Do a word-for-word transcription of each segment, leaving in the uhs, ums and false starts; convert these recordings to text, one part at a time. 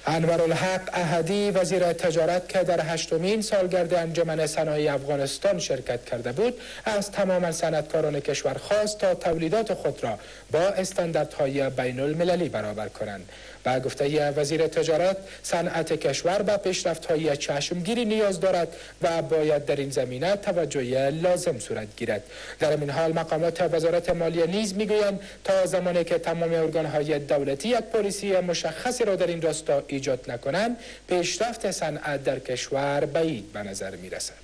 انورالحق احدی وزیر تجارت که در هشتمین سالگرد انجمن صنایع افغانستان شرکت کرده بود، از تمام صنعتکاران کشور خواست تا تولیدات خود را با استانداردهای بین المللی برابر کنند. با گفته وزیر تجارت، صنعت کشور به پیشرفت‌های چشمگیری نیاز دارد و باید در این زمینه توجه لازم صورت گیرد. در این حال مقامات وزارت مالیه نیز میگویند تا زمانی که تمام ارگان‌های دولتی یک پلیسی مشخصی را در این راستا ایجاد نکنند، پیشرفت صنعت در کشور بعید به نظر می‌رسد.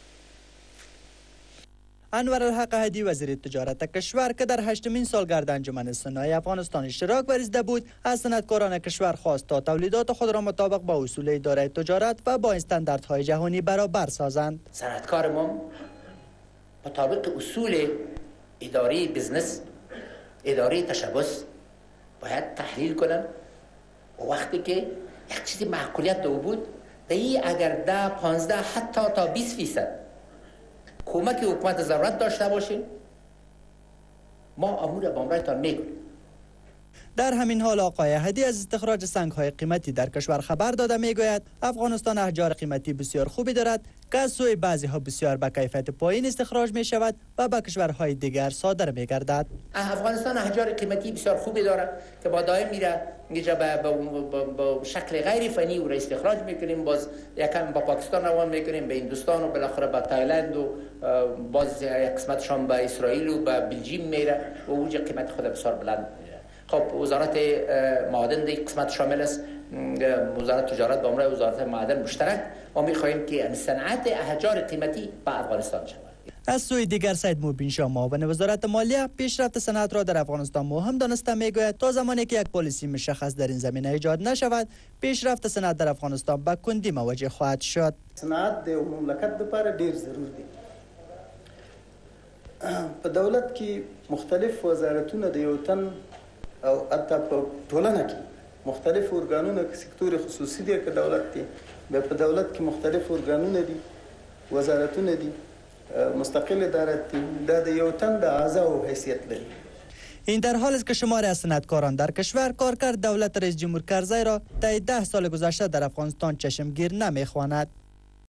انورالحق احدی وزیر تجارت کشور که در هشتمین سالگرد انجمن صنایع افغانستان اشتراک ورزیده بود، از صنعتکاران کشور خواست تا تولیدات خود را مطابق با اصول اداره تجارت و با استانداردهای جهانی برابر سازند. صنعتکار ما مطابق اصول اداره بزنس، اداره تشبث باید تحلیل کنند و وقتی که یک چیزی معقولیت دو بود، دی اگر ده پانزده حتی تا بیست فیصد کمک حکومت ضرورت داشته باشیم، ما امور بامرایتان میگوییم. در همین حال آقای احدی از استخراج سنگ‌های قیمتی در کشور خبر داده میگوید افغانستان احجار قیمتی بسیار خوبی دارد که از سوی بعضی ها بسیار با کیفیت پایین استخراج می شود و به کشورهای دیگر صادر می گردد. افغانستان احجار قیمتی بسیار خوبی دارد که با دائم میره اینجا با شکل غیر فنی او را استخراج میکنیم، باز یکم با پاکستان روان میکنیم، به هندوستان و بالاخره به تایلند و باز یک قسمتشان به اسرائیل و به بلژیم میره و اونجا قیمت خود بسیار بلند. خب وزارت معادن دی قسمت شامل است، وزارت تجارت با امر وزارت معادن مشترک ما می‌خواهیم که صنعت احجار قیمتی به افغانستان شود. از سوی دیگر سید موبین شاه معاون وزارت مالیه پیشرفت صنعت را در افغانستان مهم دانسته میگوید تا زمانی که یک پالیسی مشخص در این زمینه ایجاد نشود، پیشرفت صنعت در افغانستان به کندی مواجه خواهد شد. صنعت د مملکت لپاره ډیر ضروري دی. په دولت کې مختلف وزارتونه د یو تن او حتی په ټولنه کې مختلف ارګانونه کې سکتور خصوصي دی که دولت دی، په دولت کې مختلف ارګانونه دي، وزارتونه دي، مستقل ادارت دی، دا د یو تن د اعضاو حیثیت لري. این در حال است که شمار از صنعتکاران در کشور کارکرد دولت رئیس جمهور کرزی را طی ده سال گذشته در افغانستان چشمگیر نمیخواند.